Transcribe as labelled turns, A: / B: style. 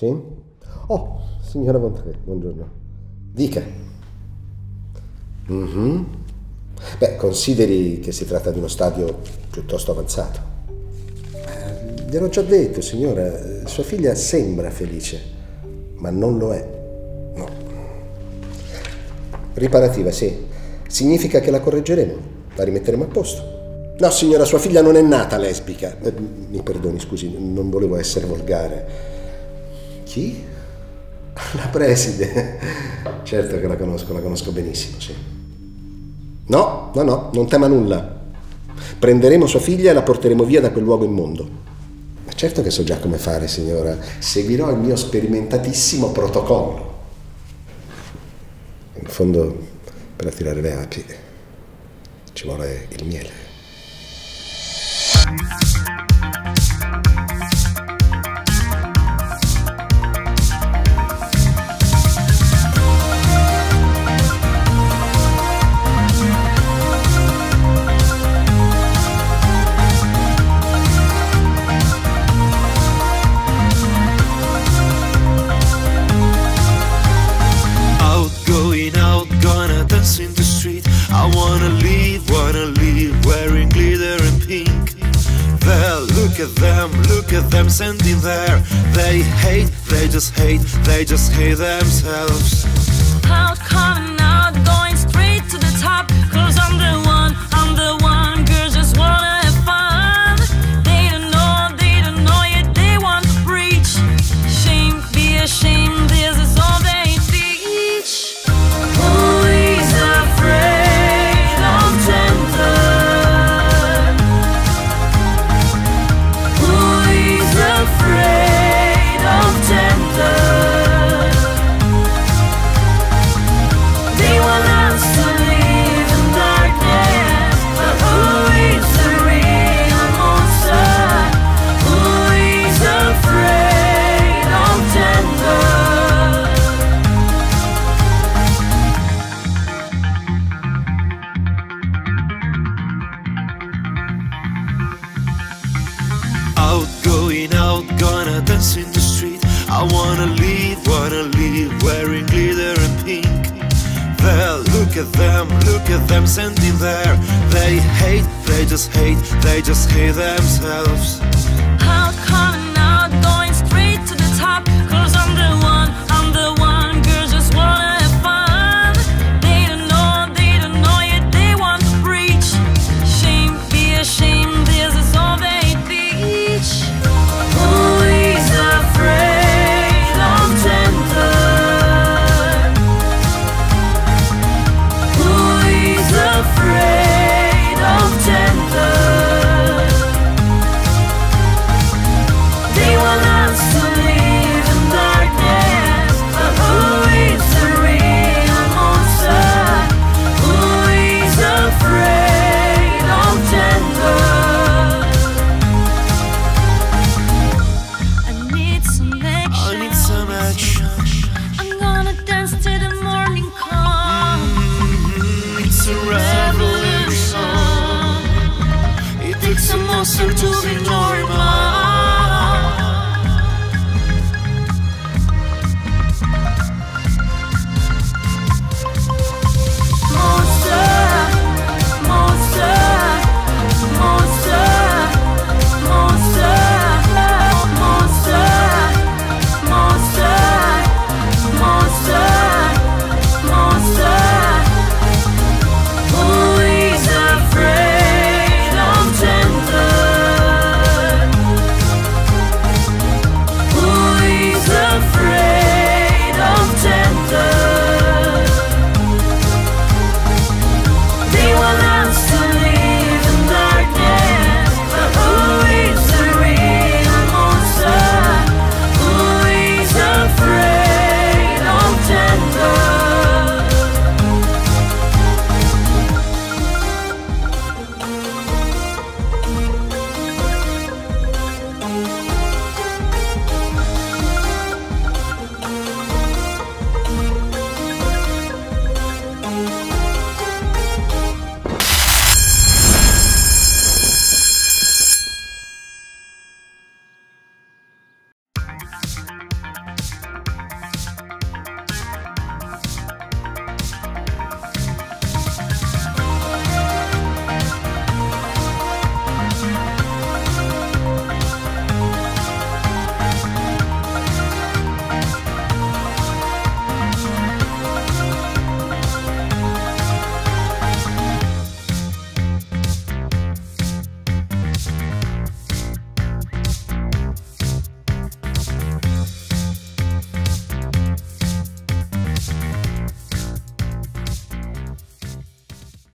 A: Sì? Oh, signora Montague, buongiorno. Dica. Beh, consideri che si tratta di uno stadio piuttosto avanzato. Gliel'ho già detto, signora, sua figlia sembra felice, ma non lo è. No. Riparativa, sì. Significa che la correggeremo, la rimetteremo a posto. No, signora, sua figlia non è nata lesbica. Mi perdoni, scusi, non volevo essere volgare. Chi? La preside. Certo che la conosco benissimo, sì. No, non tema nulla. Prenderemo sua figlia e la porteremo via da quel luogo immondo. Ma certo che so già come fare, signora. Seguirò il mio sperimentatissimo protocollo. In fondo, per attirare le api ci vuole il miele.
B: In the street, I wanna leave wearing glitter and pink. There, look at them standing there. They hate, they just hate themselves.
C: Out, coming out, going straight to the top. Cause I'm the one, girls just wanna have fun. They don't know yet they want to preach. Shame, be ashamed, this is all they teach.
B: In the street, I wanna leave wearing glitter and pink. There, look at them standing there. They hate, they just hate themselves.
C: Out, coming out, going straight to the top. Cause I'm the one, girls just wanna have fun. They don't know yet they want to preach. Shame, be ashamed, this is all they teach.
B: To be normal.